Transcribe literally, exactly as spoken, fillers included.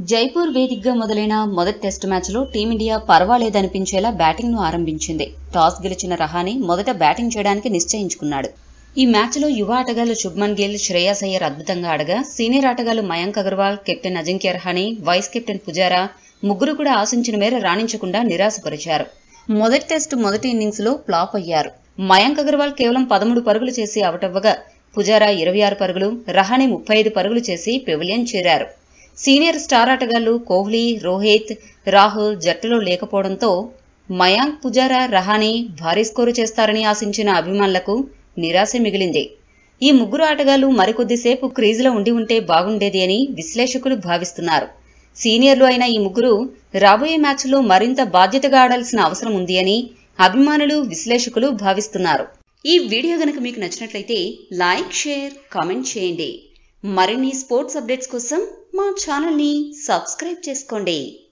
జైపూర్ వేదికగా మొదలైన మొదటి టెస్టు మ్యాచ్లో టీమిండియా పర్వాలేదనిపించేలా బ్యాటింగ్ను ఆరంభించింది. టాస్ గెలిచిన రహానే మొదట బ్యాటింగ్ చేయడానికి నిశ్చయించుకున్నాడు. ఈ మ్యాచ్లో యువ ఆటగాళ్లు శుభ్మన్ గిల్, శ్రేయాస్ అయ్యర్ అద్భుతంగా ఆడగా సీనియర్ ఆటగాళ్లు Mayank Agarwal, captain Ajinkya Rahane, vice captain Pujara ముగ్గురు కూడా ఆశించిన మేర రాణించకుండా నిరాశపరిచారు. మొదటి టెస్టు మొదటి ఇన్నింగ్స్లో ఫ్లాప్ అయ్యారు. మయాంక్ అగర్వాల్ కేవలం పదమూడు పరుగులు చేసి అవుట్ అవ్వగా పుజారా ఇరవై ఆరు పరుగులు, రహానే ముప్పై ఐదు పరుగులు చేసి పెవిలియన్ చేరారు. సీనియర్ స్టార్ ఆటగాళ్లు కోహ్లీ, రోహిత్, రాహుల్ జట్టులో లేకపోవడంతో మయాంక్, పుజారా, రహానే భారీ స్కోరు చేస్తారని ఆశించిన అభిమానులకు నిరాశ మిగిలింది. ఈ ముగ్గురు ఆటగాళ్లు మరికొద్దిసేపు క్రీజులో ఉండి ఉంటే బాగుండేది అని విశ్లేషకులు భావిస్తున్నారు. సీనియర్లు అయిన ఈ ముగ్గురు రాబోయే మ్యాచ్లో మరింత బాధ్యతగా ఆడాల్సిన అవసరం ఉంది అని అభిమానులు, విశ్లేషకులు భావిస్తున్నారు. ఈ వీడియో గనుక మీకు నచ్చినట్లయితే లైక్, షేర్, కామెంట్ చేయండి. మరిన్ని స్పోర్ట్స్ అప్డేట్స్ కోసం మా ఛానల్ని సబ్స్క్రైబ్ చేసుకోండి.